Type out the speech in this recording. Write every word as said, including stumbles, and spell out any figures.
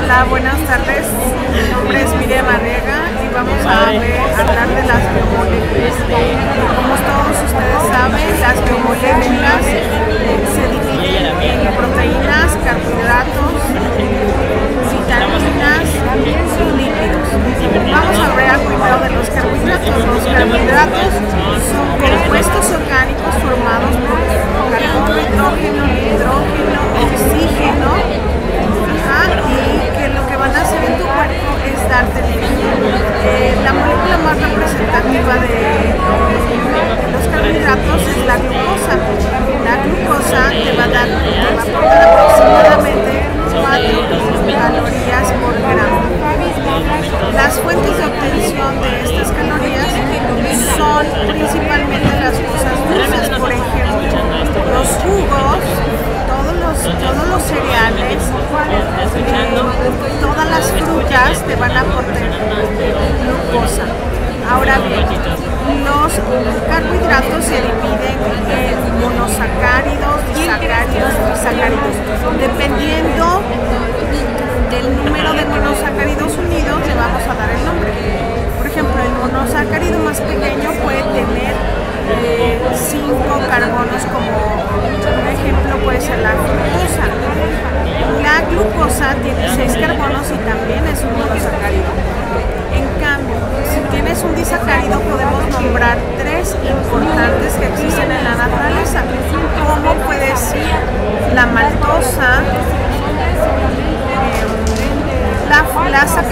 Hola, buenas tardes. Mi nombre es Miriam Arriaga y vamos a ver, hablar de las biomoléculas. Como todos ustedes saben, las biomoléculas se dividen en proteínas, carbohidratos, vitaminas y lípidos. Vamos a hablar primero de los carbohidratos. Los carbohidratos son compuestos orgánicos formados por carbono, hidrógeno, hidrógeno, oxígeno, y que lo que van a hacer en tu cuerpo es darte energía. Eh, la molécula más representativa de, de los carbohidratos es la glucosa. La glucosa te va a dar, te va a aportar aproximadamente cuatro calorías por gramo. Las fuentes de obtención de estas calorías son principalmente las cosas dulces, por ejemplo, los jugos, todos los, todos los cereales, eh, todas las frutas te van a aportar glucosa. Ahora bien, los carbohidratos se dividen en monosacáridos, disacáridos y bisacáridos. Dependiendo del número de monosacáridos unidos, le vamos a dar el nombre. Por ejemplo, el monosacárido más pequeño puede tener eh, cinco carbonos, como un ejemplo puede ser la fructosa. La glucosa tiene seis carbonos y también es un monosacárido. En cambio, si tienes un disacárido, podemos nombrar tres importantes que existen en la naturaleza, como puede ser la maltosa, eh, la, la